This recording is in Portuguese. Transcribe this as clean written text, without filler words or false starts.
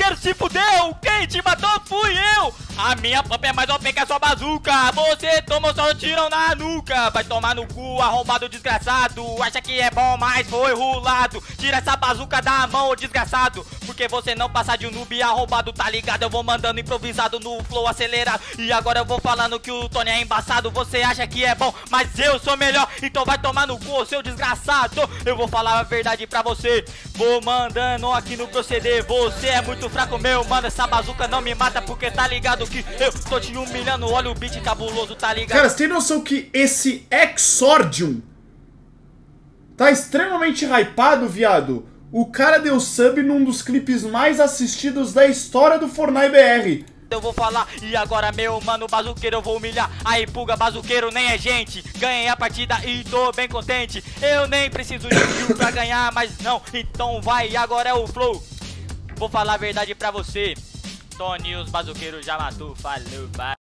bazuqueiro se fudeu. Quem te matou fui eu. A minha pump é mais OP que a sua bazuca. Você tomou só um tirão na nuca. Vai tomar no cu, arrombado desgraçado. Acha que é bom, mas foi rolado. Tira essa bazuca da mão, ô desgraçado. Porque você não passa de um noob arrombado, tá ligado? Eu vou mandando improvisado no flow acelerado. E agora eu vou falando que o Tony é embaçado. Você acha que é bom, mas eu sou melhor. Então vai tomar no cu, seu desgraçado. Eu vou falar a verdade pra você. Vou mandando aqui no proceder. Você é muito fraco, meu mano. Essa bazuca não me mata, porque tá ligado que eu tô te humilhando. Olha o beat cabuloso, tá ligado? Cara, você tem noção que esse Exordium tá extremamente hypado, viado? O cara deu sub num dos clipes mais assistidos da história do Fortnite BR. Eu vou falar, e agora meu mano bazuqueiro eu vou humilhar. Aí pulga bazuqueiro nem é gente. Ganhei a partida e tô bem contente. Eu nem preciso de kill pra ganhar, mas não. Então vai, agora é o flow. Vou falar a verdade pra você. Tony, os bazuqueiros já matou, falou, vai.